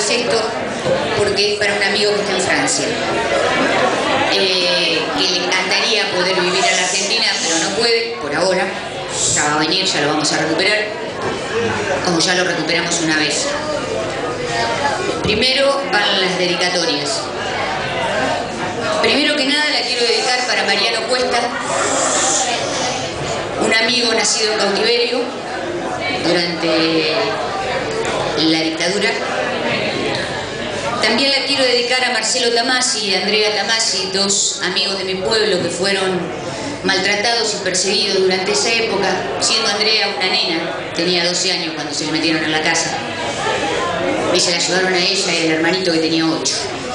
esto porque es para un amigo que está en Francia, que le encantaría poder vivir en la Argentina, pero no puede por ahora. Ya va a venir, ya lo vamos a recuperar, como ya lo recuperamos una vez. Primero van las dedicatorias. Primero que nada la quiero dedicar para Mariano Cuesta, un amigo nacido en cautiverio durante la dictadura. También la quiero dedicar a Marcelo Tamasi y a Andrea Tamasi, dos amigos de mi pueblo que fueron maltratados y perseguidos durante esa época, siendo Andrea una nena, tenía 12 años cuando se le metieron en la casa. Y se la llevaron a ella y al hermanito que tenía 8.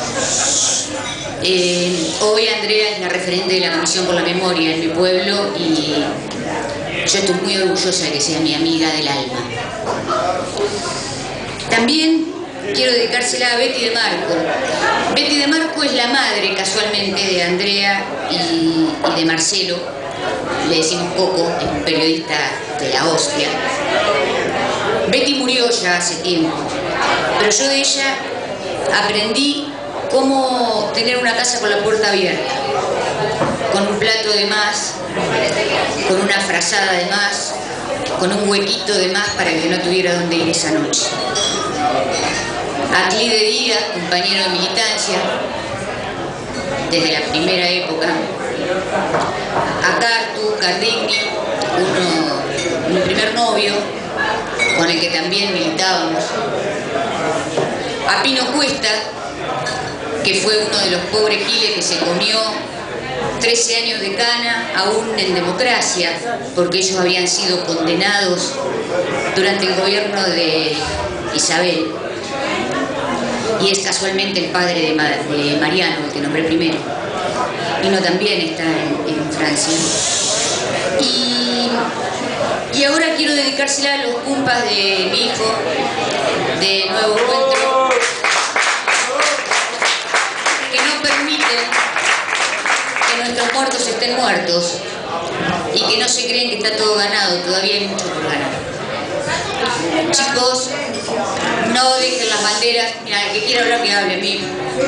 Hoy Andrea es la referente de la Comisión por la Memoria en mi pueblo y yo estoy muy orgullosa de que sea mi amiga del alma. También quiero dedicársela a Betty de Marco. Betty de Marco es la madre, casualmente, de Andrea y de Marcelo. Le decimos Coco, es un periodista de la hostia. Betty murió ya hace tiempo, pero yo de ella aprendí cómo tener una casa con la puerta abierta, con un plato de más, con una frazada de más, con un huequito de más para el que no tuviera dónde ir esa noche. A Cli de Díaz, compañero de militancia, desde la primera época. A Cartu Cardigni, mi primer novio, con el que también militábamos. A Pino Cuesta, que fue uno de los pobres giles que se comió 13 años de cana, aún en democracia, porque ellos habían sido condenados durante el gobierno de Isabel. Y es casualmente el padre de Mariano, el que nombré primero. Pino también está en Francia. Y ahora quiero dedicársela a los cumpas de mi hijo, de Nuevo Encuentro, que no permiten que nuestros muertos estén muertos y que no se creen que está todo ganado, todavía hay mucho por ganar. Chicos, no dejen las banderas. Mira, el que quiera hablar que hable, amigo.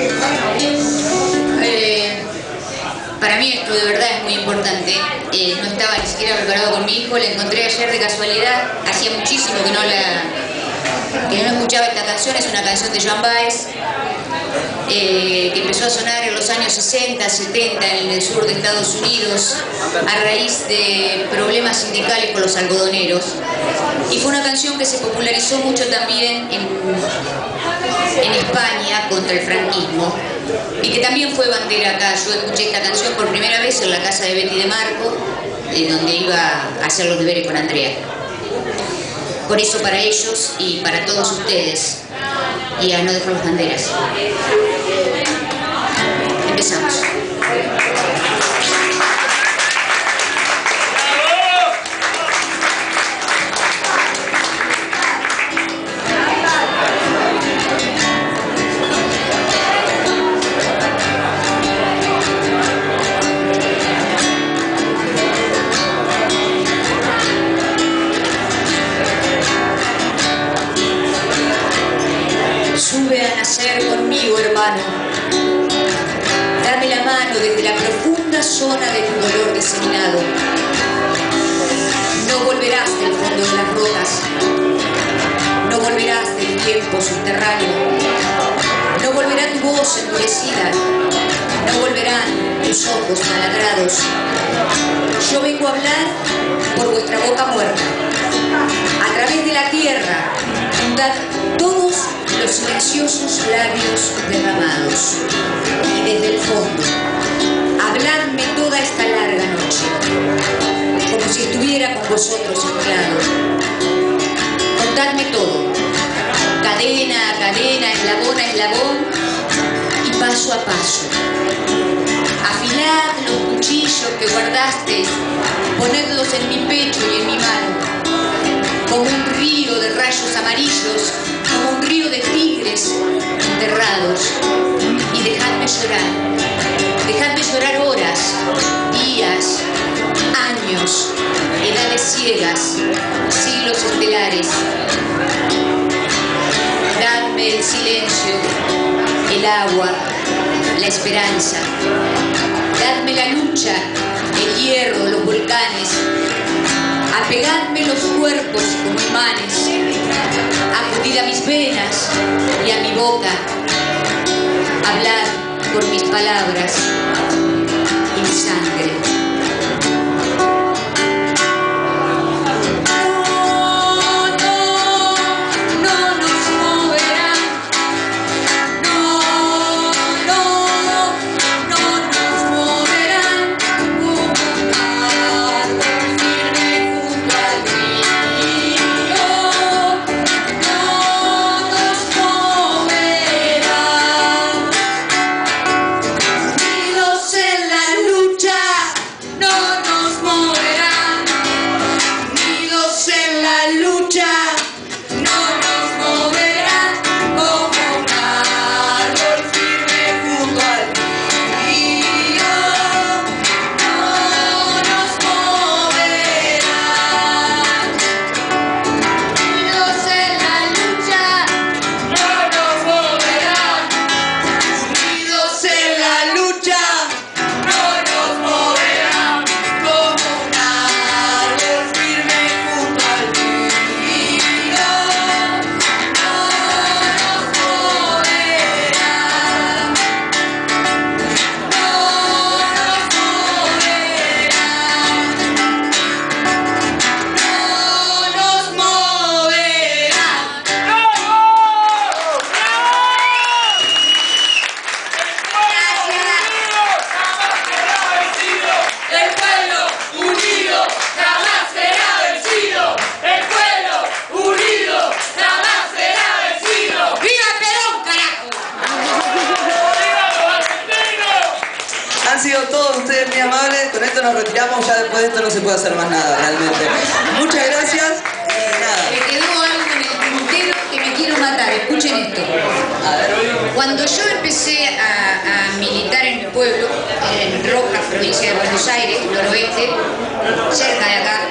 Para mí esto de verdad es muy importante. No estaba ni siquiera preparado con mi hijo, la encontré ayer de casualidad. Hacía muchísimo que no escuchaba esta canción. Es una canción de Joan Baez, que empezó a sonar en los años 60, 70 en el sur de Estados Unidos a raíz de problemas sindicales con los algodoneros, y fue una canción que se popularizó mucho también en España contra el franquismo y que también fue bandera acá. Yo escuché esta canción por primera vez en la casa de Betty de Marco, donde iba a hacer los deberes con Andrea. Por eso, para ellos y para todos ustedes, y a no dejar las banderas. Empezamos. Sube a nacer conmigo, hermano. Dame la mano desde la profunda zona de tu dolor diseminado. No volverás del fondo de las rocas. No volverás del tiempo subterráneo. No volverá tu voz endurecida. No volverán tus ojos taladrados. Yo vengo a hablar por vuestra boca muerta. A través de la tierra, juntad todos los silenciosos labios derramados. Y desde el fondo, habladme toda esta larga noche, como si estuviera con vosotros anclado. Contadme todo, cadena a cadena, eslabón a eslabón y paso a paso. Afilad los cuchillos que guardasteis, ponedlos en mi pecho y en mi mano, como un río de rayos amarillos, como un río de tigres enterrados, y dejadme llorar horas, días, años, edades ciegas, siglos estelares. Dadme el silencio agua, la esperanza. Dadme la lucha, el hierro, los volcanes. Apegadme los cuerpos como imanes. Acudid a mis venas y a mi boca. Hablad por mis palabras y mi sangre. Han sido todos ustedes muy amables. Con esto nos retiramos. Ya después de esto no se puede hacer más nada realmente. Muchas gracias. Nada. Me quedó algo en el tintero que me quiero matar. Escuchen esto. A ver. Cuando yo empecé a militar en mi pueblo, en Rojas, provincia de Buenos Aires, noroeste, cerca de acá,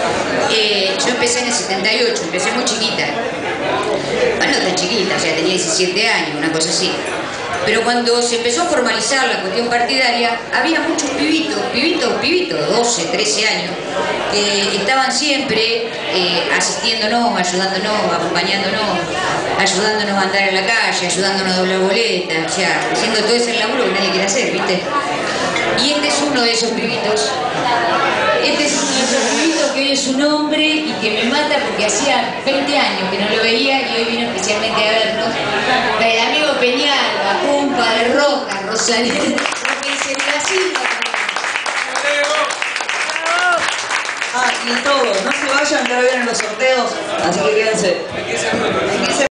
yo empecé en el 78, empecé muy chiquita. Bueno, no tan chiquita, o sea, tenía 17 años, una cosa así. Pero cuando se empezó a formalizar la cuestión partidaria, había muchos pibitos, 12, 13 años, que estaban siempre asistiéndonos, ayudándonos, acompañándonos, ayudándonos a andar en la calle, ayudándonos a doblar boletas, o sea, haciendo todo ese laburo que nadie quiere hacer, ¿viste? Y este es uno de esos pibitos. Este es uno de esos pibitos que hoy es un hombre y que me mata porque hacía 20 años que no lo veía y hoy vino especialmente a vernos. El amigo Peñal, la compa de Rojas, Rosalía, porque se Brasil. Y todos, no se vayan, que ahora vienen los sorteos, así que quédense.